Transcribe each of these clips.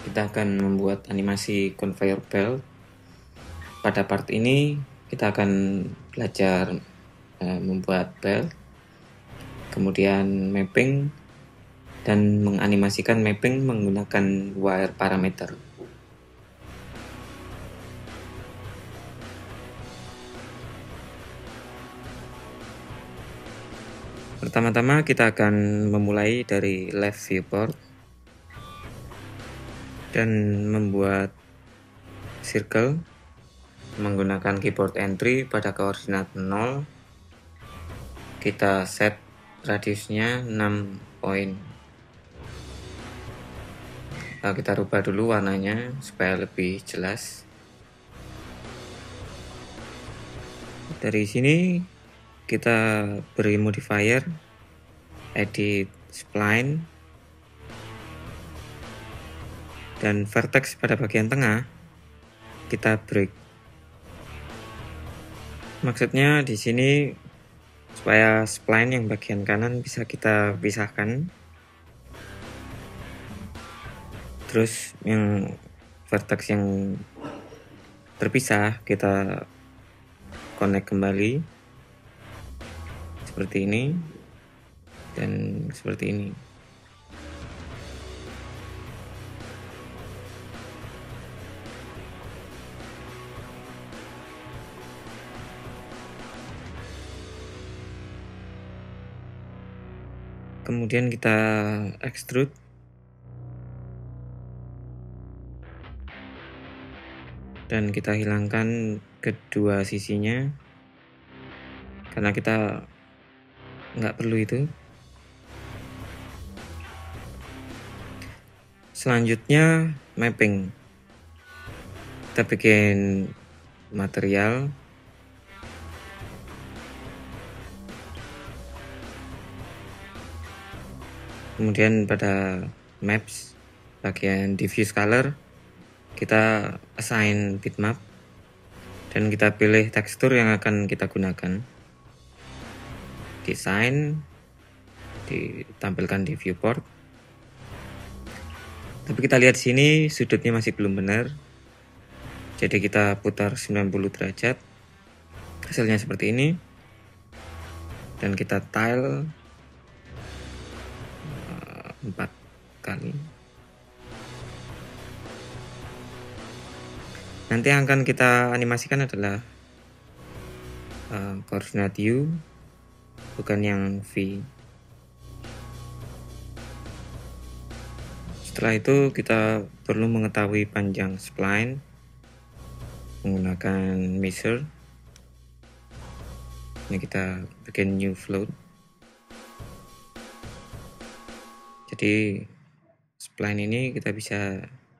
kita akan membuat animasi conveyor belt. Pada part ini kita akan belajar membuat belt, kemudian mapping, dan menganimasikan mapping menggunakan wire parameter. Pertama-tama kita akan memulai dari left viewport dan membuat circle menggunakan keyboard entry pada koordinat 0. Kita set radiusnya 6 poin. Kita rubah dulu warnanya supaya lebih jelas. Dari sini kita beri modifier edit spline dan vertex pada bagian tengah kita break. Maksudnya di sini supaya spline yang bagian kanan bisa kita pisahkan, terus yang vertex yang terpisah kita connect kembali seperti ini dan seperti ini. Kemudian kita extrude dan kita hilangkan kedua sisinya karena kita nggak perlu itu. Selanjutnya mapping, kita bikin material, kemudian pada maps bagian diffuse color kita assign bitmap dan kita pilih tekstur yang akan kita gunakan. Desain ditampilkan di viewport, tapi kita lihat sini sudutnya masih belum benar, jadi kita putar 90 derajat, hasilnya seperti ini, dan kita tile 4 kali. Nanti yang akan kita animasikan adalah koordinat U, bukan yang V. Setelah itu kita perlu mengetahui panjang spline menggunakan measure. Ini kita bikin new float. Jadi spline ini kita bisa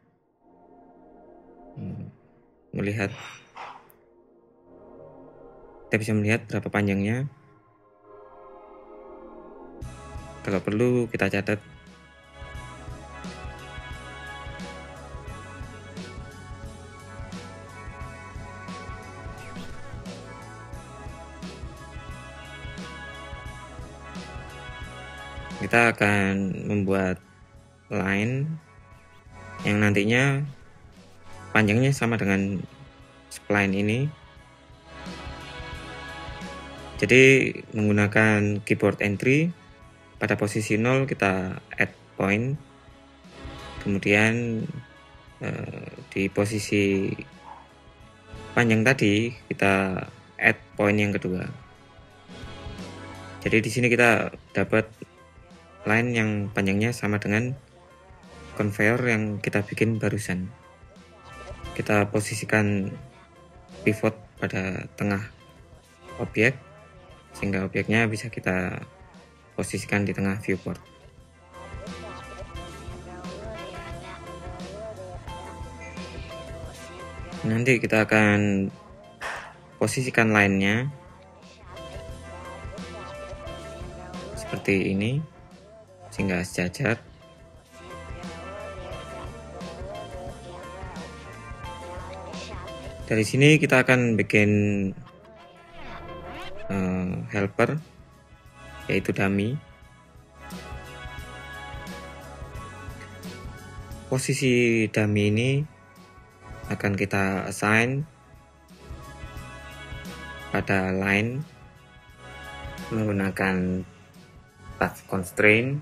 melihat berapa panjangnya. Kalau perlu kita catat. Kita akan membuat line yang nantinya panjangnya sama dengan spline ini. Jadi menggunakan keyboard entry pada posisi 0 kita add point, kemudian di posisi panjang tadi kita add point yang kedua. Jadi di sini kita dapat line yang panjangnya sama dengan conveyor yang kita bikin barusan. Kita posisikan pivot pada tengah objek sehingga objeknya bisa kita posisikan di tengah viewport. Nanti kita akan posisikan line-nya seperti ini sehingga sejajar. Dari sini kita akan bikin helper, yaitu dummy. Posisi dummy ini akan kita assign pada line menggunakan path constrain.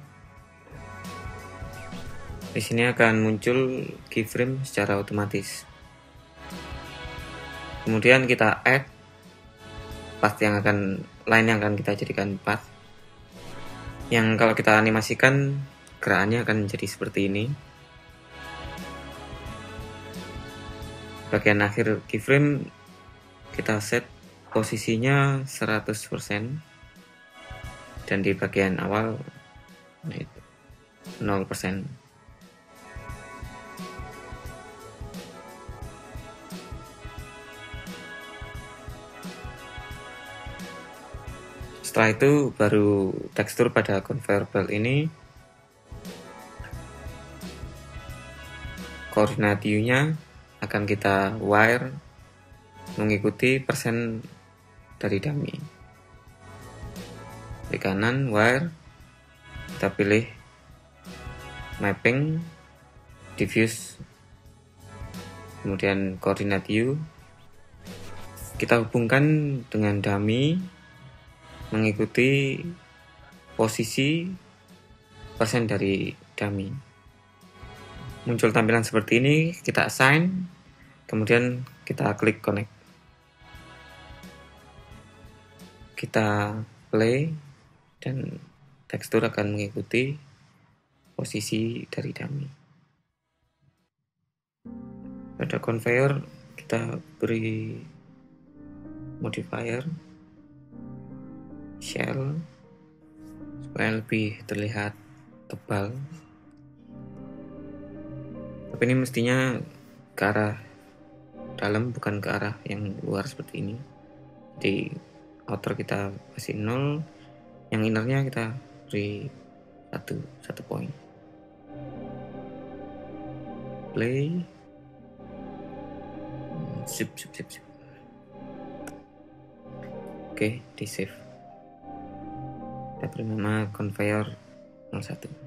Di sini akan muncul keyframe secara otomatis. Kemudian kita add path line yang akan kita jadikan path. Yang kalau kita animasikan gerakannya akan menjadi seperti ini. Bagian akhir keyframe kita set posisinya 100% dan di bagian awal 0%. Setelah itu baru tekstur pada conveyor belt ini, koordinat U-nya akan kita wire mengikuti persen dari dummy. Di kanan wire, kita pilih mapping, diffuse, kemudian koordinat U, kita hubungkan dengan dummy mengikuti posisi persen dari dummy. Muncul tampilan seperti ini, kita assign, kemudian kita klik connect. Kita play dan tekstur akan mengikuti posisi dari dummy. Pada conveyor kita beri modifier shell supaya lebih terlihat tebal, tapi ini mestinya ke arah dalam bukan ke arah yang luar seperti ini. Jadi outer kita kasih 0, yang innernya kita beri 1 poin. Play, sip. Oke, di save. Kita beri nama conveyor 01.